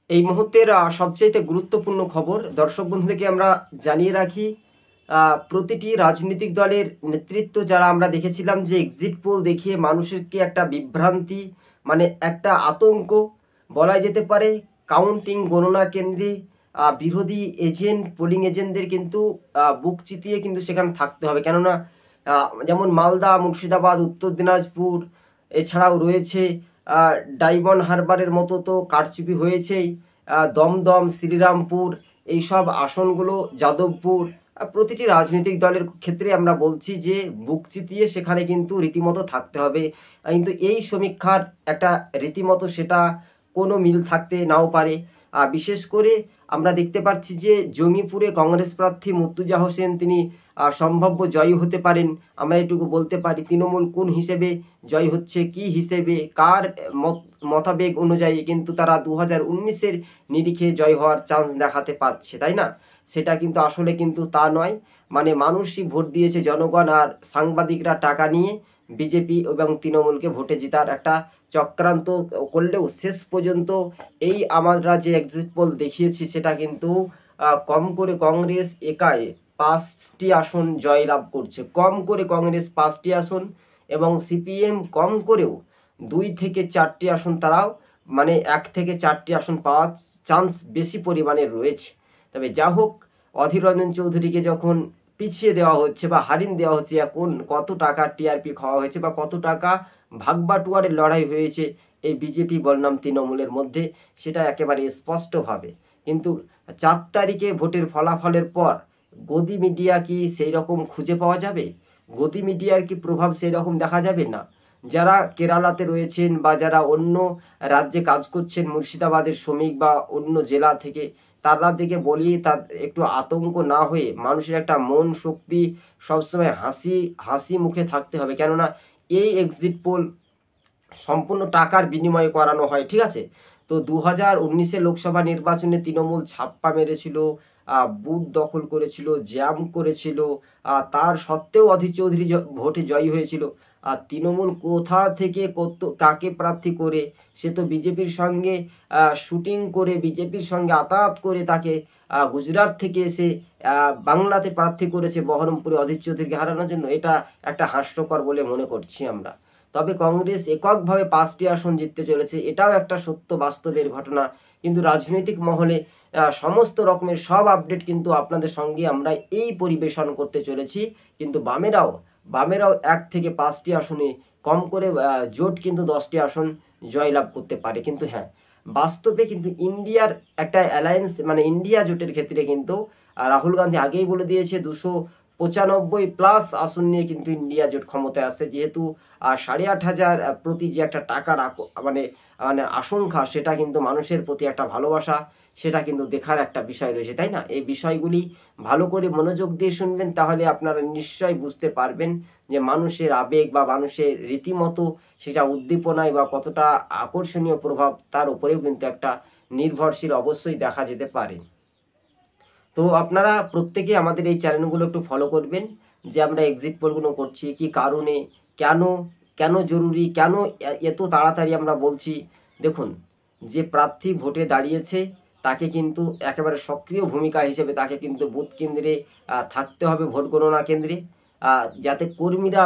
এই মুহূর্তের সবচাইতে গুরুত্বপূর্ণ খবর দর্শক বন্ধুদেরকে আমরা জানিয়ে রাখি। প্রতিটি রাজনৈতিক দলের নেতৃত্ব যারা আমরা দেখেছিলাম যে এক্সিট পোল দেখিয়ে মানুষেরকে একটা বিভ্রান্তি, মানে একটা আতঙ্ক বলা যেতে পারে। কাউন্টিং গণনা কেন্দ্রে বিরোধী এজেন্ট, পোলিং এজেন্টদের কিন্তু বুক চিতিয়ে কিন্তু সেখানে থাকতে হবে। কেননা যেমন মালদা, মুর্শিদাবাদ, উত্তর দিনাজপুর, এছাড়াও রয়েছে ডায়মন্ড হারবারের মতো তো কারচুপি হয়েছেই। দমদম, শ্রীরামপুর, এইসব আসনগুলো, যাদবপুর, প্রতিটি রাজনৈতিক দলের ক্ষেত্রে আমরা বলছি যে বুক চিতিয়ে সেখানে কিন্তু রীতিমতো থাকতে হবে। কিন্তু এই সমীক্ষার একটা রীতিমতো সেটা কোনো মিল থাকতে নাও পারে। বিশেষ করে আমরা দেখতে পাচ্ছি যে জঙ্গিপুরে কংগ্রেস প্রার্থী মুর্তুজা হোসেন তিনি সম্ভাব্য জয়ী হতে পারেন। আমরা এটুকু বলতে পারি তৃণমূল কোন হিসেবে জয় হচ্ছে, কি হিসেবে, কার মতাবেগ অনুযায়ী কিন্তু তারা 2019-এর নিরিখে জয় হওয়ার চান্স দেখাতে পাচ্ছে, তাই না? সেটা কিন্তু আসলে কিন্তু তা নয়। মানে মানুষই ভোট দিয়েছে, জনগণ আর সাংবাদিকরা টাকা নিয়ে বিজেপি এবং তৃণমূলকে ভোটে জেতার একটা চক্রান্ত করলেও শেষ পর্যন্ত এই আমরা যে এক্সিট পোল দেখিয়েছি সেটা কিন্তু কম করে কংগ্রেস একাই 5টি আসন জয়লাভ করছে। কম করে কংগ্রেস 5টি আসন এবং সিপিএম কম করেও 2 থেকে 4টি আসন, তারাও মানে 1 থেকে 4টি আসন পাওয়ার চান্স বেশি পরিমাণে রয়েছে। তবে যা হোক, অধীর রঞ্জন চৌধুরীকে যখন পিছিয়ে দেওয়া হচ্ছে বা হারিয়ে দেওয়া হচ্ছে, এখন কত টাকা টিআরপি খাওয়া হয়েছে বা কত টাকা ভাগবাটোয়ারের লড়াই হয়েছে এই বিজেপি বনাম তৃণমূলের মধ্যে, সেটা একেবারে স্পষ্টভাবে। কিন্তু 4 তারিখে ভোটের ফলাফলের পর গদি মিডিয়া কি সেই রকম খুঁজে পাওয়া যাবে? গদি মিডিয়ার কি প্রভাব সেই রকম দেখা যাবে? না। যারা কেরালাতে রয়েছেন বা যারা অন্য রাজ্যে কাজ করছেন, মুর্শিদাবাদের শ্রমিক বা অন্য জেলা থেকে, তারা দিকে বলি তার একটু আতঙ্ক না হয়ে মানুষের একটা মন শক্তি সবসময় হাসি মুখে থাকতে হবে। কেননা এই এক্সিট পোল সম্পূর্ণ টাকার বিনিময়ে করানো হয়, ঠিক আছে? তো 2019-এ লোকসভা নির্বাচনে তৃণমূল ছাপ্পা মেরেছিল, বুথ দখল করেছিল, জ্যাম করেছিল, তার সত্ত্বেও অধীর চৌধুরী ভোটে জয়ী হয়েছিল। আর তৃণমূল কোথা থেকে কত কাকে প্রার্থী করে, সে তো বিজেপির সঙ্গে শুটিং করে, বিজেপির সঙ্গে আতাত করে তাকে গুজরাট থেকে এসে বাংলাতে প্রার্থী করেছে বহরমপুরে অধীর চৌধুরীকে হারানোর জন্য। এটা একটা হাস্যকর বলে মনে করছি আমরা। তবে কংগ্রেস এককভাবে 5টি আসন জিততে চলেছে, এটাও একটা সত্য বাস্তবের ঘটনা। কিন্তু রাজনৈতিক মহলে সমস্ত রকমের সব আপডেট কিন্তু আপনাদের সঙ্গে আমরা এই পরিবেশন করতে চলেছি। কিন্তু বামেরাও 1 থেকে 5টি আসনে কম করে জোট কিন্তু 10টি আসন জয়লাভ করতে পারে। কিন্তু হ্যাঁ, বাস্তবে কিন্তু ইন্ডিয়ার একটা অ্যালায়েন্স, মানে ইন্ডিয়া জোটের ক্ষেত্রে কিন্তু রাহুল গান্ধী আগেই বলে দিয়েছে 295+ আসন নিয়ে কিন্তু ইন্ডিয়া জোট ক্ষমতায় আসে। যেহেতু 8,500 প্রতি যে একটা টাকার মানে মানে আশঙ্কা, সেটা কিন্তু মানুষের প্রতি একটা ভালোবাসা, সেটা কিন্তু দেখার একটা বিষয় রয়েছে, তাই না? এই বিষয়গুলি ভালো করে মনোযোগ দিয়ে শুনবেন, তাহলে আপনারা নিশ্চয়ই বুঝতে পারবেন যে মানুষের আবেগ বা মানুষের রীতিমতো সেটা উদ্দীপনায় বা কতটা আকর্ষণীয় প্রভাব, তার উপরেও কিন্তু একটা নির্ভরশীল অবশ্যই দেখা যেতে পারে। তো আপনারা প্রত্যেকে আমাদের এই চ্যানেলগুলো একটু ফলো করবেন, যে আমরা এক্সিট পোলগুলো করছি কি কারণে, কেন কেন জরুরি, কেন এত তাড়াতাড়ি আমরা বলছি। দেখুন, যে প্রার্থী ভোটে দাঁড়িয়েছে তাকে কিন্তু একেবারে সক্রিয় ভূমিকা হিসেবে তাকে কিন্তু বুথ কেন্দ্রে থাকতে হবে, ভোট গণনা কেন্দ্রে, যাতে কর্মীরা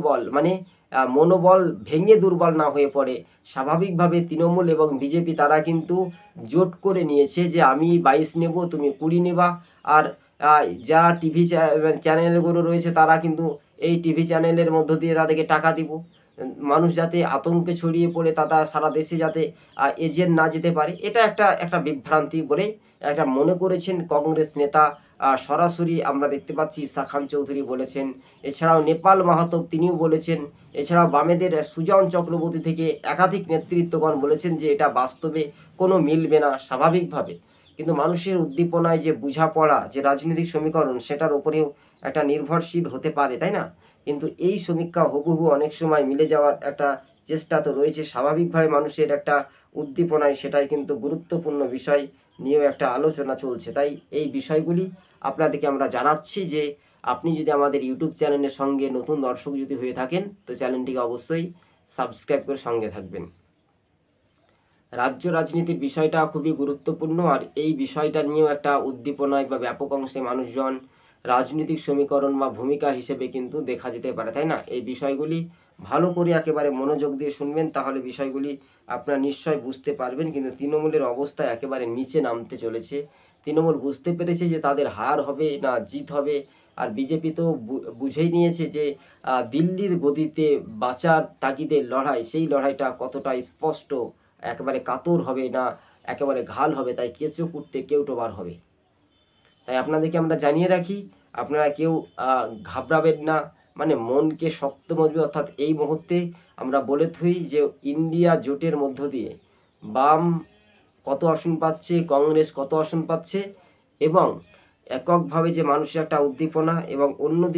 মনোবল ভেঙে দুর্বল না হয়ে পড়ে। স্বাভাবিকভাবে তৃণমূল এবং বিজেপি তারা কিন্তু জোট করে নিয়েছে যে আমি 22 নেব, তুমি 20 নেবা। আর যারা টিভি চ্যানেলগুলো রয়েছে তারা কিন্তু এই টিভি চ্যানেলের মধ্য দিয়ে তাদেরকে টাকা দিব। মানুষ যাতে আতঙ্কে ছড়িয়ে পড়ে তারা সারা দেশে যাতে এজেন্ট না যেতে পারে, এটা একটা বিভ্রান্তি বলে একটা মনে করেছেন কংগ্রেস নেতা। সরাসরি আমরা দেখতে পাচ্ছি ঈসা খান চৌধুরী বলেছেন, এছাড়াও নেপাল মাহাতো তিনিও বলেছেন, এছাড়াও বামেদের সুজন চক্রবর্তী থেকে একাধিক নেতৃত্বগণ বলেছেন যে এটা বাস্তবে কোনো মিলবে না স্বাভাবিকভাবে। কিন্তু মানুষের উদ্দীপনায় যে বোঝাপড়া, যে রাজনৈতিক সমীকরণ, সেটার উপরেও একটা নির্ভরশীল হতে পারে, তাই না? কিন্তু এই সমীক্ষা হুবহু অনেক সময় মিলে যাওয়ার একটা চেষ্টা তো রয়েছে। স্বাভাবিকভাবে মানুষের একটা উদ্দীপনায় সেটাই কিন্তু গুরুত্বপূর্ণ বিষয় নিয়েও একটা আলোচনা চলছে। তাই এই বিষয়গুলি আপনাদেরকে আমরা জানাচ্ছি যে আপনি যদি আমাদের ইউটিউব চ্যানেলের সঙ্গে নতুন দর্শক যদি হয়ে থাকেন, তো চ্যানেলটিকে অবশ্যই সাবস্ক্রাইব করে সঙ্গে থাকবেন। রাজ্য রাজনীতির বিষয়টা খুবই গুরুত্বপূর্ণ, আর এই বিষয়টা নিয়েও একটা উদ্দীপনায় বা ব্যাপক অংশে মানুষজন রাজনৈতিক সমীকরণ বা ভূমিকা হিসেবে কিন্তু দেখা যেতে পারে, তাই না? এই বিষয়গুলি ভালো করে একেবারে মনোযোগ দিয়ে শুনবেন, তাহলে বিষয়গুলি আপনারা নিশ্চয় বুঝতে পারবেন। কিন্তু তৃণমূলের অবস্থা একেবারে নিচে নামতে চলেছে। তৃণমূল বুঝতে পেরেছে যে তাদের হার হবে না জিত হবে, আর বিজেপি তো বুঝেই নিয়েছে যে দিল্লির গদিতে বাঁচার তাগিদের লড়াই, সেই লড়াইটা কতটা স্পষ্ট, একেবারে কাতর হবে না একেবারে ঘাল হবে, তাই কেঁচো কুটতে কেউটো বার হবে। তাই আপনাদেরকে আমরা জানিয়ে রাখি, আপনারা কেউ ঘাবড়াবেন না, মানে মনকে শক্ত মজবুত, অর্থাৎ এই মুহূর্তে আমরা বলে থই যে ইন্ডিয়া জোটের মধ্য দিয়ে বাম কত আসন পাচ্ছে, কংগ্রেস কত আসন পাচ্ছে, এবং এককভাবে যে মানুষের একটা উদ্দীপনা, এবং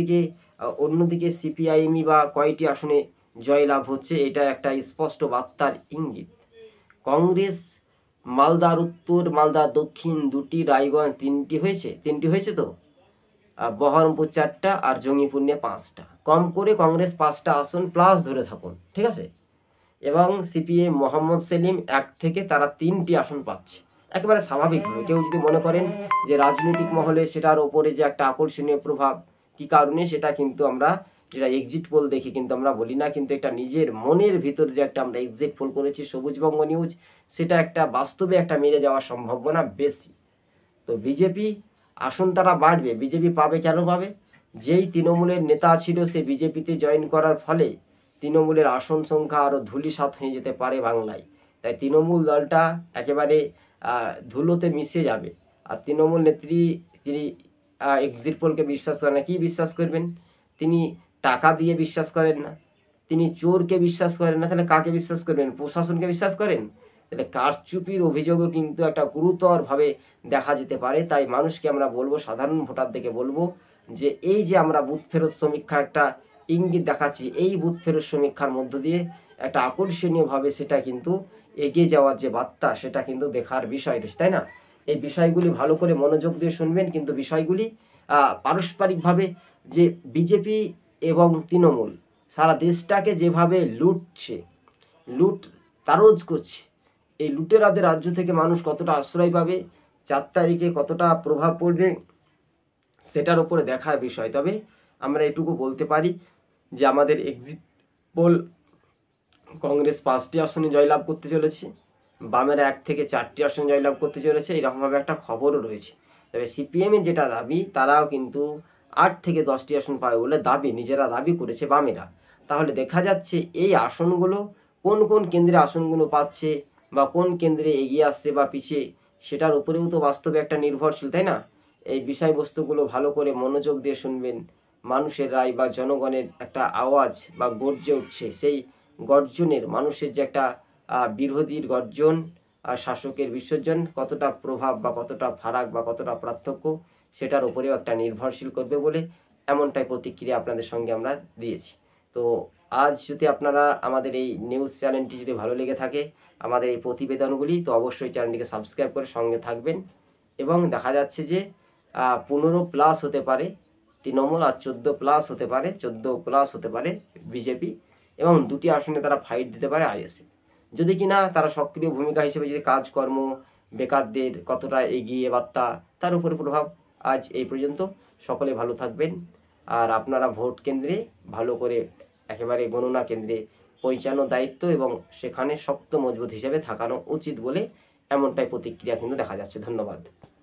অন্যদিকে সিপিআইএমই বা কয়টি আসনে জয়লাভ হচ্ছে, এটা একটা স্পষ্ট বার্তার ইঙ্গিত। কংগ্রেস মালদার উত্তর, মালদা দক্ষিণ দুটি, রায়গঞ্জ তিনটি হয়েছে তো, বহরমপুর 4টা, আর জঙ্গিপুর নিয়ে 5টা, কম করে কংগ্রেস 5টা আসন প্লাস ধরে থাকুন, ঠিক আছে। এবং সিপিএম মোহাম্মদ সেলিম 1 থেকে তারা 3টি আসন পাচ্ছে। একেবারে স্বাভাবিকভাবে কেউ যদি মনে করেন যে রাজনৈতিক মহলে সেটার ওপরে যে একটা আকর্ষণীয় প্রভাব কি কারণে, সেটা কিন্তু আমরা যেটা এক্সিট পোল দেখে কিন্তু আমরা বলি না, কিন্তু এটা নিজের মনের ভিতর যে একটা আমরা এক্সিট পোল করেছি সবুজবঙ্গ নিউজ, সেটা একটা বাস্তবে একটা মেরে যাওয়ার সম্ভাবনা বেশি। তো বিজেপি আসন তারা বাড়বে, বিজেপি পাবে, কেন পাবে? যেই তৃণমূলের নেতা ছিল সে বিজেপিতে জয়েন করার ফলে তৃণমূলের আসন সংখ্যা আরও ধূলিসাৎ হয়ে যেতে পারে বাংলায়। তাই তৃণমূল দলটা একেবারে ধুলোতে মিশে যাবে। আর তৃণমূল নেত্রী তিনি এক্সিট পোলকে বিশ্বাস করেন না। কি বিশ্বাস করবেন? তিনি টাকা দিয়ে বিশ্বাস করেন না, তিনি চোরকে বিশ্বাস করেন না, তাহলে কাকে বিশ্বাস করবেন? প্রশাসনকে বিশ্বাস করেন? তাহলে কারচুপির অভিযোগও কিন্তু একটা গুরুতরভাবে দেখা যেতে পারে। তাই মানুষকে আমরা বলবো, সাধারণ ভোটারদেরকে বলবো, যে এই যে আমরা বুথ ফেরত সমীক্ষা একটা ইঙ্গিত দেখাচ্ছি, এই বুথ ফেরত সমীক্ষার মধ্য দিয়ে একটা আকর্ষণীয়ভাবে সেটা কিন্তু এগিয়ে যাওয়ার যে বার্তা, সেটা কিন্তু দেখার বিষয় রয়েছে, তাই না? এই বিষয়গুলি ভালো করে মনোযোগ দিয়ে শুনবেন, কিন্তু বিষয়গুলি পারস্পরিকভাবে, যে বিজেপি এবং তৃণমূল সারা দেশটাকে যেভাবে লুট তারজ করছে, এই লুটেরাদের রাজ্য থেকে মানুষ কতটা আশ্রয় পাবে, 4 তারিখে কতটা প্রভাব পড়বে, সেটার উপরে দেখার বিষয়। তবে আমরা এটুকু বলতে পারি যে আমাদের এক্সিট পোল কংগ্রেস 5টি আসনে জয়লাভ করতে চলেছে, বামেরা 1 থেকে 4টি আসনে জয়লাভ করতে চলেছে, এরকমভাবে একটা খবরও রয়েছে। তবে সিপিএমের যেটা দাবি, তারাও কিন্তু 8 থেকে 10টি আসন পাবে বলে নিজেরা দাবি করেছে বামেরা। তাহলে দেখা যাচ্ছে এই আসনগুলো কোন কোন কেন্দ্রে আসনগুলো পাচ্ছে, বা কোন কেন্দ্রে এগিয়ে আসছে বা পিছিয়ে, সেটার উপরেও তো বাস্তবে একটা নির্ভরশীল, তাই না? এই বিষয়বস্তুগুলো ভালো করে মনোযোগ দিয়ে শুনবেন। মানুষের রায় বা জনগণের একটা আওয়াজ বা গর্জে উঠছে, সেই গর্জনের, মানুষের যে একটা বিরোধীর গর্জন আর শাসকের বিসর্জন, কতটা প্রভাব বা কতটা ফারাক বা কতটা পার্থক্য, সেটার উপরেও একটা নির্ভরশীল করবে বলে এমনটাই প্রতিক্রিয়া আপনাদের সঙ্গে আমরা দিয়েছি। তো আজ যদি আপনারা আমাদের এই নিউজ চ্যানেলটি যদি ভালো লেগে থাকে, আমাদের এই প্রতিবেদনগুলি, তো অবশ্যই চ্যানেলটিকে সাবস্ক্রাইব করে সঙ্গে থাকবেন। এবং দেখা যাচ্ছে যে 15+ হতে পারে তৃণমূল, আর 14+ হতে পারে, 14+ হতে পারে বিজেপি, এবং 2টি আসনে তারা ফাইট দিতে পারে আইএসএফ। যদি কিনা তারা সক্রিয় ভূমিকা হিসেবে যদি কাজকর্ম, বেকারদের কতটা এগিয়ে বার্তা, তার উপরে প্রভাব। আজ এই পর্যন্ত, সকলে ভালো থাকবেন। আর আপনারা ভোট কেন্দ্রে ভালো করে একেবারে গণনা কেন্দ্রে পৌঁছানোর দায়িত্ব, এবং সেখানে শক্ত মজবুত হিসেবে থাকানো উচিত বলে এমনটাই প্রতিক্রিয়া কিন্তু দেখা যাচ্ছে। ধন্যবাদ।